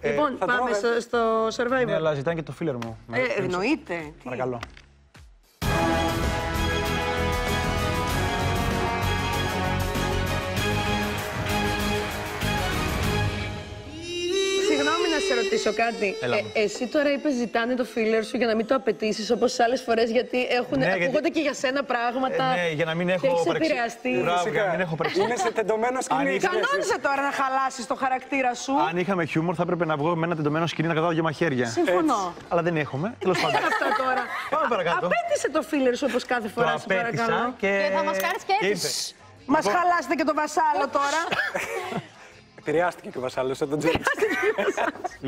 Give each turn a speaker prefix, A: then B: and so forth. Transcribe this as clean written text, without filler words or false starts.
A: Λοιπόν, πάμε στο Survivor.
B: Ναι, αλλά ζητάνε και το φίλερ μου.
A: Εννοείται.
B: Παρακαλώ.
A: Συγγνώμη να σε ρωτήσω κάτι. Εσύ τώρα είπες ζητάνε το φίλερ σου για να μην το απαιτήσεις όπως άλλες φορές, γιατί ακούγονται και για σένα πράγματα.
B: Ναι, για να μην έχω
A: έχεις επηρεαστεί.
B: Μπράβο, για να μην έχω παρεξηγηθεί.
C: Είναι σε τεντωμένο σκηνή.
A: Κανόνισε τώρα να χαλάσεις το χαρακτήρα σου.
B: Αν είχαμε χιούμορ, θα έπρεπε να βγω με ένα τεντωμένο σκηνή να κρατάω δύο μαχαίρια.
A: Συμφωνώ.
B: Αλλά δεν έχουμε. Τέλος πάντων.
A: Αυτά τώρα.
B: Πάμε παρακάτω.
A: Απέτησε το φίλερ σου όπως κάθε φορά, σε παρακαλώ.
D: Και θα μας κάνεις και έτσι.
A: Μας χαλάσετε και το βασάλο τώρα.
C: Επηρεάστηκε και ο Βασάλος από τον Τζέιμς.